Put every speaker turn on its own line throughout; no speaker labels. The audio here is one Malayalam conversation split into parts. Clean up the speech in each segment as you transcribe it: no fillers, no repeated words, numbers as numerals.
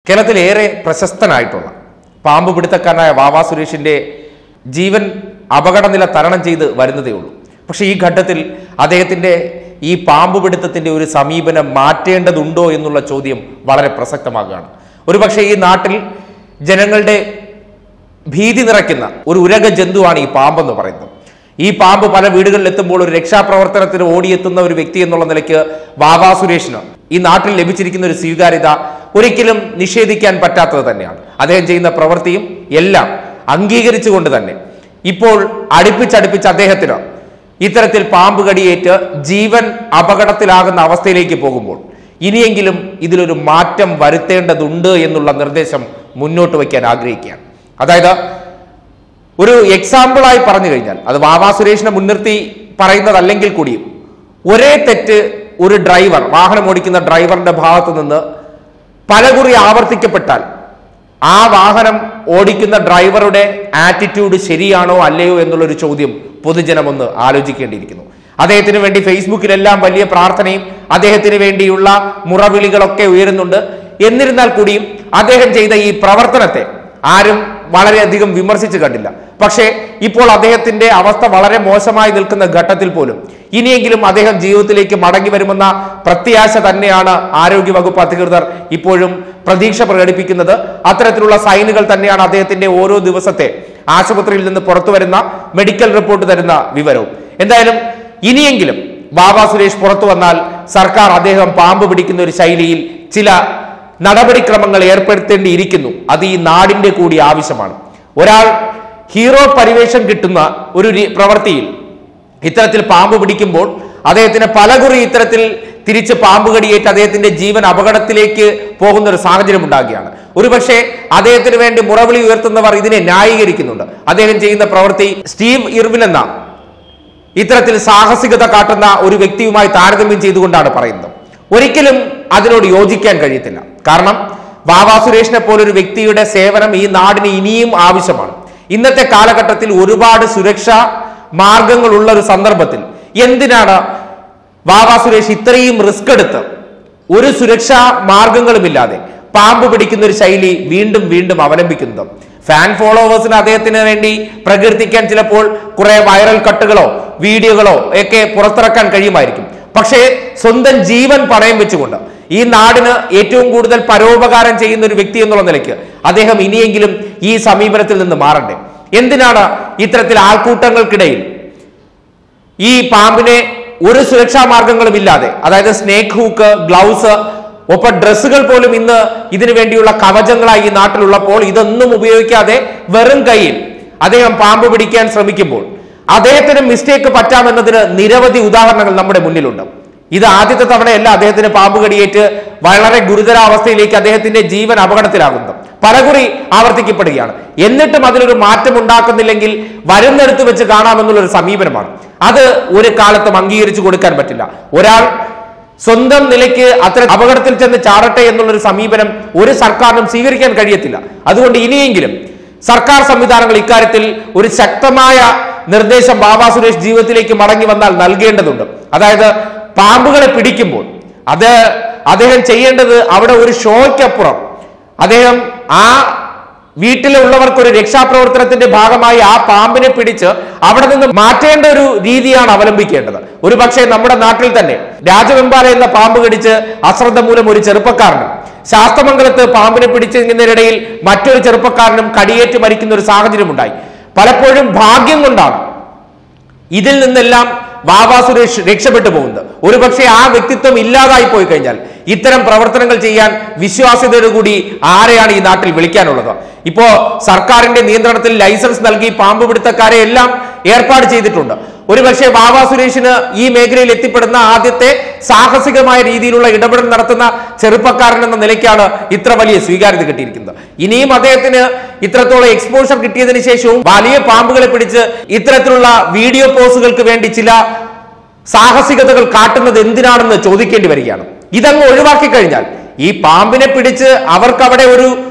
കേരളത്തിലേറെ പ്രശസ്തനായിട്ടുള്ള പാമ്പ് പിടുത്തക്കാരനായ വാവാ സുരേഷിന്റെ ജീവൻ അപകടനില തരണം ചെയ്ത് വരുന്നതേ ഉള്ളൂ. പക്ഷേ ഈ ഘട്ടത്തിൽ അദ്ദേഹത്തിന്റെ ഈ പാമ്പ് പിടുത്തത്തിന്റെ ഒരു സമീപനം മാറ്റേണ്ടതുണ്ടോ എന്നുള്ള ചോദ്യം വളരെ പ്രസക്തമാകുകയാണ്. ഒരുപക്ഷെ ഈ നാട്ടിൽ ജനങ്ങളുടെ ഭീതി നിറയ്ക്കുന്ന ഒരു ഉരക ജന്തുവാണ് ഈ പാമ്പെന്ന് പറയുന്നത്. ഈ പാമ്പ് പല വീടുകളിൽ എത്തുമ്പോൾ ഒരു രക്ഷാപ്രവർത്തനത്തിന് ഓടിയെത്തുന്ന ഒരു വ്യക്തി എന്നുള്ള നിലയ്ക്ക് വാവാ സുരേഷിന് ഈ നാട്ടിൽ ലഭിച്ചിരിക്കുന്ന ഒരു സ്വീകാര്യത ഒരിക്കലും നിഷേധിക്കാൻ പറ്റാത്തത് തന്നെയാണ്. അദ്ദേഹം ചെയ്യുന്ന പ്രവൃത്തിയും എല്ലാം അംഗീകരിച്ചുകൊണ്ട് തന്നെ ഇപ്പോൾ അടുപ്പിച്ചടുപ്പിച്ച് അദ്ദേഹത്തിന് ഇത്തരത്തിൽ പാമ്പ് കടിയേറ്റ് ജീവൻ അപകടത്തിലാകുന്ന അവസ്ഥയിലേക്ക് പോകുമ്പോൾ ഇനിയെങ്കിലും ഇതിലൊരു മാറ്റം വരുത്തേണ്ടതുണ്ട് എന്നുള്ള നിർദ്ദേശം മുന്നോട്ട് വയ്ക്കാൻ ആഗ്രഹിക്കുകയാണ്. അതായത് ഒരു എക്സാമ്പിളായി പറഞ്ഞു കഴിഞ്ഞാൽ, അത് വാവാ സുരേഷിനെ മുൻനിർത്തി പറയുന്നതല്ലെങ്കിൽ കൂടിയും, ഒരേ തെറ്റ് ഒരു ഡ്രൈവർ, വാഹനം ഓടിക്കുന്ന ഡ്രൈവറിന്റെ ഭാഗത്തു നിന്ന് പലകുറി ആവർത്തിക്കപ്പെട്ടാൽ ആ വാഹനം ഓടിക്കുന്ന ഡ്രൈവറുടെ ആറ്റിറ്റ്യൂഡ് ശരിയാണോ അല്ലയോ എന്നുള്ളൊരു ചോദ്യം പൊതുജനം ഒന്ന് ആലോചിക്കേണ്ടിയിരിക്കുന്നു. അദ്ദേഹത്തിന് വേണ്ടി ഫേസ്ബുക്കിലെല്ലാം വലിയ പ്രാർത്ഥനയും അദ്ദേഹത്തിന് വേണ്ടിയുള്ള മുറവിളികളൊക്കെ ഉയരുന്നുണ്ട്. എന്നിരുന്നാൽ കൂടിയും അദ്ദേഹം ചെയ്ത ഈ പ്രവർത്തനത്തെ ആരും വളരെയധികം വിമർശിച്ചു കണ്ടില്ല. പക്ഷേ ഇപ്പോൾ അദ്ദേഹത്തിന്റെ അവസ്ഥ വളരെ മോശമായി നിൽക്കുന്ന ഘട്ടത്തിൽ പോലും ഇനിയെങ്കിലും അദ്ദേഹം ജീവിതത്തിലേക്ക് മടങ്ങി വരുമെന്ന പ്രത്യാശ തന്നെയാണ് ആരോഗ്യവകുപ്പ് അധികൃതർ ഇപ്പോഴും പ്രതീക്ഷ പ്രകടിപ്പിക്കുന്നത്. അത്തരത്തിലുള്ള സൈനുകൾ തന്നെയാണ് അദ്ദേഹത്തിന്റെ ഓരോ ദിവസത്തെ ആശുപത്രിയിൽ നിന്ന് പുറത്തു വരുന്ന മെഡിക്കൽ റിപ്പോർട്ട് തരുന്ന വിവരവും. എന്തായാലും ഇനിയെങ്കിലും വാവാ സുരേഷ് പുറത്തു വന്നാൽ സർക്കാർ അദ്ദേഹം പാമ്പ് പിടിക്കുന്ന ഒരു ശൈലിയിൽ ചില നടപടിക്രമങ്ങൾ ഏർപ്പെടുത്തേണ്ടിയിരിക്കുന്നു. അത് ഈ നാടിന്റെ കൂടി ആവശ്യമാണ്. ഒരാൾ ഹീറോ പരിവേഷം കിട്ടുന്ന ഒരു പ്രവൃത്തിയിൽ ഇത്തരത്തിൽ പാമ്പ് പിടിക്കുമ്പോൾ അദ്ദേഹത്തിന് പലകുറി ഇത്തരത്തിൽ തിരിച്ച് പാമ്പ് കടിയേറ്റ് അദ്ദേഹത്തിന്റെ ജീവൻ അപകടത്തിലേക്ക് പോകുന്ന ഒരു സാഹചര്യം ഉണ്ടാകുകയാണ്. ഒരുപക്ഷെ അദ്ദേഹത്തിന് വേണ്ടി മുറവിളി ഉയർത്തുന്നവർ ഇതിനെ ന്യായീകരിക്കുന്നുണ്ട്. അദ്ദേഹം ചെയ്യുന്ന പ്രവൃത്തി സ്റ്റീവ് ഇർവിൻ എന്ന ഇത്തരത്തിൽ സാഹസികത കാട്ടുന്ന ഒരു വ്യക്തിയുമായി താരതമ്യം ചെയ്തുകൊണ്ടാണ് പറയുന്നത്. ഒരിക്കലും അതിനോട് യോജിക്കാൻ കഴിയത്തില്ല. കാരണം വാവാ സുരേഷിനെ പോലൊരു വ്യക്തിയുടെ സേവനം ഈ നാടിന് ഇനിയും ആവശ്യമാണ്. ഇന്നത്തെ കാലഘട്ടത്തിൽ ഒരുപാട് സുരക്ഷാ മാർഗങ്ങളുള്ള ഒരു സന്ദർഭത്തിൽ എന്തിനാണ് വാവാ സുരേഷ് ഇത്രയും റിസ്ക് എടുത്ത് ഒരു സുരക്ഷാ മാർഗങ്ങളുമില്ലാതെ പാമ്പ് പിടിക്കുന്ന ഒരു ശൈലി വീണ്ടും വീണ്ടും അവലംബിക്കുന്നത്? ഫാൻ ഫോളോവേഴ്സിന് അദ്ദേഹത്തിന് വേണ്ടി പ്രകീർത്തിക്കാൻ ചിലപ്പോൾ കുറെ വൈറൽ കട്ടുകളോ വീഡിയോകളോ ഒക്കെ പുറത്തിറക്കാൻ കഴിയുമായിരിക്കും. പക്ഷേ സ്വന്തം ജീവൻ പണയം വെച്ചുകൊണ്ട് ഈ നാടിന് ഏറ്റവും കൂടുതൽ പരോപകാരം ചെയ്യുന്ന ഒരു വ്യക്തി എന്നുള്ള നിലയ്ക്ക് അദ്ദേഹം ഇനിയെങ്കിലും ഈ സമീപനത്തിൽ നിന്ന് മാറണ്ടേ? എന്തിനാണ് ഇത്തരത്തിൽ ആൾക്കൂട്ടങ്ങൾക്കിടയിൽ ഈ പാമ്പിനെ ഒരു സുരക്ഷാ മാർഗങ്ങളും ഇല്ലാതെ, അതായത് സ്നേക്ക് ഹൂക്ക്, ഗ്ലൗസ്, ഒപ്പം ഡ്രസ്സുകൾ പോലും ഇന്ന് ഇതിനു വേണ്ടിയുള്ള കവചങ്ങളായി ഈ നാട്ടിലുള്ളപ്പോൾ ഇതൊന്നും ഉപയോഗിക്കാതെ വെറും കയ്യിൽ അദ്ദേഹം പാമ്പ് പിടിക്കാൻ ശ്രമിക്കുമ്പോൾ അദ്ദേഹത്തിന് മിസ്റ്റേക്ക് പറ്റാമെന്നതിന് നിരവധി ഉദാഹരണങ്ങൾ നമ്മുടെ മുന്നിലുണ്ട്. ഇത് ആദ്യത്തെ തവണയല്ല അദ്ദേഹത്തിന് പാമ്പ് കടിയേറ്റ് വളരെ ഗുരുതരാവസ്ഥയിലേക്ക് അദ്ദേഹത്തിന്റെ ജീവൻ അപകടത്തിലാകുന്നത്. പലകുറി ആവർത്തിക്കപ്പെടുകയാണ്. എന്നിട്ടും അതിലൊരു മാറ്റം ഉണ്ടാക്കുന്നില്ലെങ്കിൽ വരുന്നിടത്ത് വെച്ച് കാണാമെന്നുള്ളൊരു സമീപനമാണ്. അത് ഒരു കാലത്തും അംഗീകരിച്ചു കൊടുക്കാൻ പറ്റില്ല. ഒരാൾ സ്വന്തം നിലയ്ക്ക് അത്ര അപകടത്തിൽ ചെന്ന് ചാടട്ടെ എന്നുള്ളൊരു സമീപനം ഒരു സർക്കാരിനും സ്വീകരിക്കാൻ കഴിയത്തില്ല. അതുകൊണ്ട് ഇനിയെങ്കിലും സർക്കാർ സംവിധാനങ്ങൾ ഇക്കാര്യത്തിൽ ഒരു ശക്തമായ നിർദ്ദേശം വാവാ സുരേഷ് ജീവിതത്തിലേക്ക് മടങ്ങി വന്നാൽ നൽകേണ്ടതുണ്ട്. അതായത് പാമ്പുകളെ പിടിക്കുമ്പോൾ അത് അദ്ദേഹം ചെയ്യേണ്ടത് അവിടെ ഒരു ഷോയ്ക്കപ്പുറം അദ്ദേഹം ആ വീട്ടിലുള്ളവർക്ക് ഒരു രക്ഷാപ്രവർത്തനത്തിന്റെ ഭാഗമായി ആ പാമ്പിനെ പിടിച്ച് അവിടെ നിന്ന് മാറ്റേണ്ട ഒരു രീതിയാണ് അവലംബിക്കേണ്ടത്. ഒരു പക്ഷേ നമ്മുടെ നാട്ടിൽ തന്നെ രാജവെമ്പാല എന്ന പാമ്പ് കടിച്ച് അശ്രദ്ധ മൂലം ഒരു ചെറുപ്പക്കാരനും, ശാസ്തമംഗലത്ത് പാമ്പിനെ പിടിച്ചതിനിടയിൽ മറ്റൊരു ചെറുപ്പക്കാരനും കടിയേറ്റ് മരിക്കുന്ന ഒരു സാഹചര്യം ഉണ്ടായി. പലപ്പോഴും ഭാഗ്യം കൊണ്ടാണ് ഇതിൽ നിന്നെല്ലാം വാവാ സുരേഷ് രക്ഷപ്പെട്ടു പോകുന്നത്. ഒരുപക്ഷെ ആ വ്യക്തിത്വം ഇല്ലാതായി പോയി കഴിഞ്ഞാൽ ഇത്തരം പ്രവർത്തനങ്ങൾ ചെയ്യാൻ വിശ്വാസ്യതയോടുകൂടി ആരെയാണ് ഈ നാട്ടിൽ വിളിക്കാനുള്ളത്? ഇപ്പോ സർക്കാരിന്റെ നിയന്ത്രണത്തിൽ ലൈസൻസ് നൽകി പാമ്പ് പിടുത്തക്കാരെ എല്ലാം ഏർപ്പാട് ചെയ്തിട്ടുണ്ട്. ഒരുപക്ഷെ വാവാ സുരേഷിന് ഈ മേഖലയിൽ എത്തിപ്പെടുന്ന ആദ്യത്തെ സാഹസികമായ രീതിയിലുള്ള ഇടപെടൽ നടത്തുന്ന ചെറുപ്പക്കാരൻ എന്ന നിലയ്ക്കാണ് ഇത്ര വലിയ സ്വീകാര്യത കിട്ടിയിരിക്കുന്നത്. ഇനിയും അദ്ദേഹത്തിന് ഇത്രത്തോളം എക്സ്പോഷർ കിട്ടിയതിനു ശേഷവും വലിയ പാമ്പുകളെ പിടിച്ച് ഇത്തരത്തിലുള്ള വീഡിയോ പോസുകൾക്ക് വേണ്ടി ചില സാഹസികതകൾ കാട്ടുന്നത് എന്തിനാണെന്ന് ചോദിക്കേണ്ടി വരികയാണ്. ഇതങ്ങ് ഒഴിവാക്കി കഴിഞ്ഞാൽ ഈ പാമ്പിനെ പിടിച്ച് അവർക്ക് അവിടെ ഒരു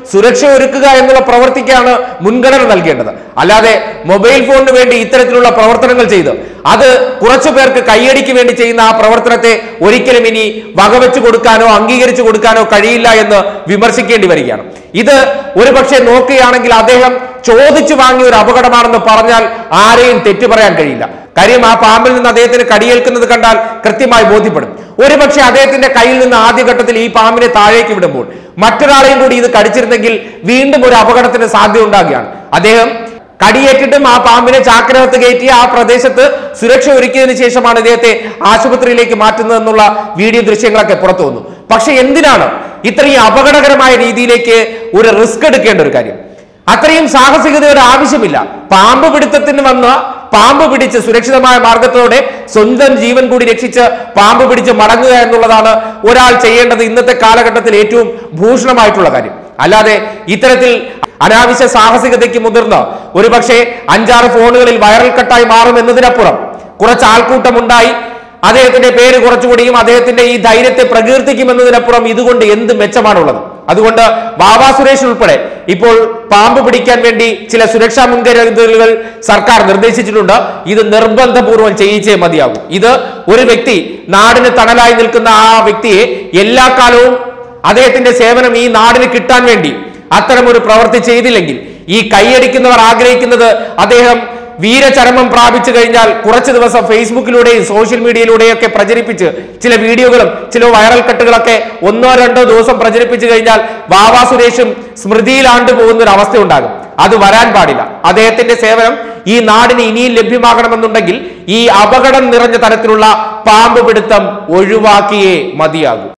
സുരക്ഷ ഒരുക്കുക എന്നുള്ള പ്രവൃത്തിക്കാണ് മുൻഗണന നൽകേണ്ടത്. അല്ലാതെ മൊബൈൽ ഫോണിന് വേണ്ടി ഇത്തരത്തിലുള്ള പ്രവർത്തനങ്ങൾ ചെയ്ത് അത് കുറച്ചു പേർക്ക് കൈയടിക്ക് വേണ്ടി ചെയ്യുന്ന ആ പ്രവർത്തനത്തെ ഒരിക്കലും ഇനി വകവെച്ചു കൊടുക്കാനോ അംഗീകരിച്ചു കൊടുക്കാനോ കഴിയില്ല എന്ന് വിമർശിക്കേണ്ടി വരികയാണ്. ഇത് ഒരുപക്ഷെ നോക്കുകയാണെങ്കിൽ അദ്ദേഹം ചോദിച്ചു വാങ്ങിയ ഒരു അപകടമാണെന്ന് പറഞ്ഞാൽ ആരെയും തെറ്റു പറയാൻ കഴിയില്ല. കാര്യം ആ പാമ്പിൽ നിന്ന് അദ്ദേഹത്തിന് കടിയേൽക്കുന്നത് കണ്ടാൽ കൃത്യമായി ബോധ്യപ്പെടും. ഒരുപക്ഷെ അദ്ദേഹത്തിന്റെ കയ്യിൽ നിന്ന് ആദ്യഘട്ടത്തിൽ ഈ പാമ്പിനെ താഴേക്ക് വിടുമ്പോൾ മറ്റൊരാളെയും കൂടി ഇത് കടിച്ചിരുന്നെങ്കിൽ വീണ്ടും ഒരു അപകടത്തിന് സാധ്യത ഉണ്ടാകുകയാണ്. അദ്ദേഹം കടിയേറ്റിട്ടും ആ പാമ്പിനെ ചാക്കിനകത്ത് കയറ്റി ആ പ്രദേശത്ത് സുരക്ഷ ഒരുക്കിയതിനു ശേഷമാണ് ഇദ്ദേഹത്തെ ആശുപത്രിയിലേക്ക് മാറ്റുന്നതെന്നുള്ള വീഡിയോ ദൃശ്യങ്ങളൊക്കെ പുറത്തു വന്നു. പക്ഷെ എന്തിനാണ് ഇത്രയും അപകടകരമായ രീതിയിലേക്ക് ഒരു റിസ്ക് എടുക്കേണ്ട ഒരു കാര്യം? അത്രയും സാഹസികതയുടെ ആവശ്യമില്ല. പാമ്പ് പിടുത്തത്തിന് വന്ന പാമ്പ് പിടിച്ച് സുരക്ഷിതമായ മാർഗത്തോടെ സ്വന്തം ജീവൻ കൂടി രക്ഷിച്ച് പാമ്പ് പിടിച്ച് മടങ്ങുക എന്നുള്ളതാണ് ഒരാൾ ചെയ്യേണ്ടത് ഇന്നത്തെ കാലഘട്ടത്തിൽ ഏറ്റവും ഭൂഷണമായിട്ടുള്ള കാര്യം. അല്ലാതെ ഇത്തരത്തിൽ അനാവശ്യ സാഹസികതയ്ക്ക് മുതിർന്ന് ഒരുപക്ഷെ 5-6 ഫോണുകളിൽ വൈറൽ കട്ടായി മാറും എന്നതിനപ്പുറം കുറച്ച് ആൾക്കൂട്ടമുണ്ടായി അദ്ദേഹത്തിന്റെ പേര് കുറച്ചുകൂടിയും അദ്ദേഹത്തിന്റെ ഈ ധൈര്യത്തെ പ്രകീർത്തിക്കുമെന്നതിനപ്പുറം ഇതുകൊണ്ട് എന്ത് മെച്ചമാണുള്ളത്? അതുകൊണ്ട് വാവാ സുരേഷ് ഉൾപ്പെടെ ഇപ്പോൾ പാമ്പ് പിടിക്കാൻ വേണ്ടി ചില സുരക്ഷാ മുൻകരുതലുകൾ സർക്കാർ നിർദ്ദേശിച്ചിട്ടുണ്ട്. ഇത് നിർബന്ധപൂർവ്വം ചെയ്യിച്ചേ മതിയാകും. ഇത് ഒരു വ്യക്തി നാടിന് തണലായി നിൽക്കുന്ന ആ വ്യക്തിയെ എല്ലാ കാലവും അദ്ദേഹത്തിന്റെ സേവനം ഈ നാടിന് കിട്ടാൻ വേണ്ടി അത്തരമൊരു പ്രവൃത്തി ചെയ്തില്ലെങ്കിൽ ഈ കൈയടിക്കുന്നവർ ആഗ്രഹിക്കുന്നത് അദ്ദേഹം വീരചരമം പ്രാപിച്ചു കഴിഞ്ഞാൽ കുറച്ചു ദിവസം ഫേസ്ബുക്കിലൂടെയും സോഷ്യൽ മീഡിയയിലൂടെയൊക്കെ പ്രചരിപ്പിച്ച് ചില വീഡിയോകളും ചില വൈറൽ കട്ടുകളൊക്കെ 1-2 ദിവസം പ്രചരിപ്പിച്ചു കഴിഞ്ഞാൽ വാവാ സുരേഷും സ്മൃതിയിലാണ്ടു പോകുന്ന ഒരു അവസ്ഥ ഉണ്ടാകും. അത് വരാൻ പാടില്ല. അദ്ദേഹത്തിന്റെ സേവനം ഈ നാടിന് ഇനിയും ലഭ്യമാകണമെന്നുണ്ടെങ്കിൽ ഈ അപകടം നിറഞ്ഞ തരത്തിലുള്ള പാമ്പ് പിടുത്തം ഒഴിവാക്കിയേ മതിയാകൂ.